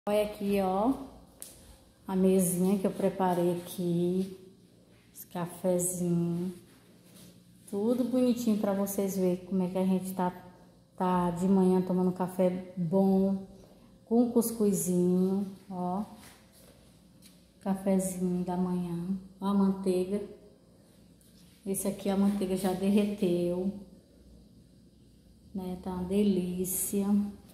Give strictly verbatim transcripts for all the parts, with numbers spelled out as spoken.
Olha aqui, ó, a mesinha que eu preparei aqui, esse cafezinho, tudo bonitinho para vocês verem como é que a gente tá, tá de manhã tomando café bom, com cuscuzinho, ó, cafezinho da manhã, ó, a manteiga, esse aqui a manteiga já derreteu, né, tá uma delícia.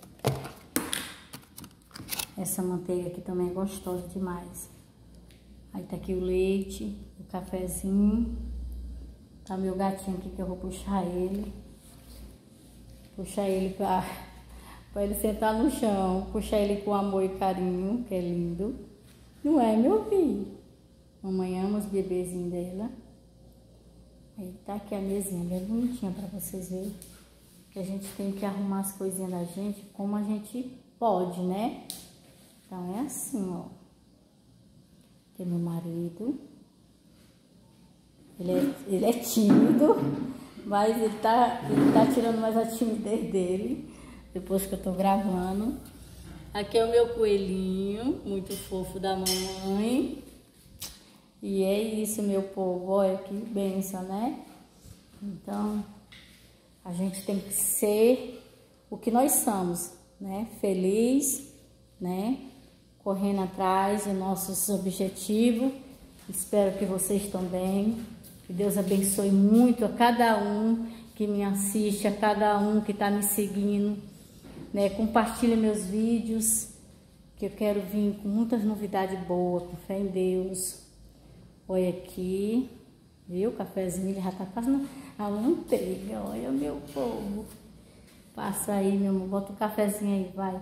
Essa manteiga aqui também é gostosa demais. Aí tá aqui o leite, o cafezinho. Tá meu gatinho aqui que eu vou puxar ele. Puxar ele pra, pra ele sentar no chão. Puxar ele com amor e carinho, que é lindo. Não é, meu filho? Mamãe ama os bebezinhos dela. Aí tá aqui a mesinha, bem bonitinha pra vocês verem. Que a gente tem que arrumar as coisinhas da gente como a gente pode, né? Então é assim, ó. Aqui é meu marido. Ele é, ele é tímido, mas ele tá, ele tá tirando mais a timidez dele, depois que eu tô gravando. Aqui é o meu coelhinho, muito fofo da mamãe. E é isso, meu povo. Olha que bênção, né? Então, a gente tem que ser o que nós somos, né? Feliz, né? Correndo atrás dos nossos objetivos. Espero que vocês também. Que Deus abençoe muito a cada um que me assiste, a cada um que está me seguindo, né? Compartilha meus vídeos, que eu quero vir com muitas novidades boas, com fé em Deus. Olha aqui, viu? O cafezinho ele já está passando a manteiga. Olha, meu povo. Passa aí, meu amor. Bota o cafezinho aí, vai.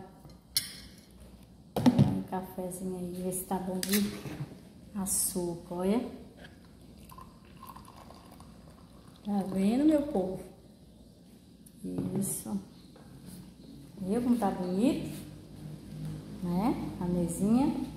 Cafezinho aí, vê se tá bom de açúcar, olha. Tá vendo, meu povo? Isso. Viu como tá bonito? Né? A mesinha.